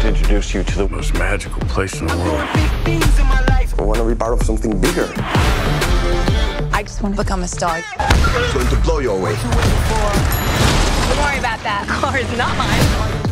introduce you to the most magical place in the world. I want to be part of something bigger. I just want to become a star. It's going to blow you away. Don't worry about that. Car is not mine.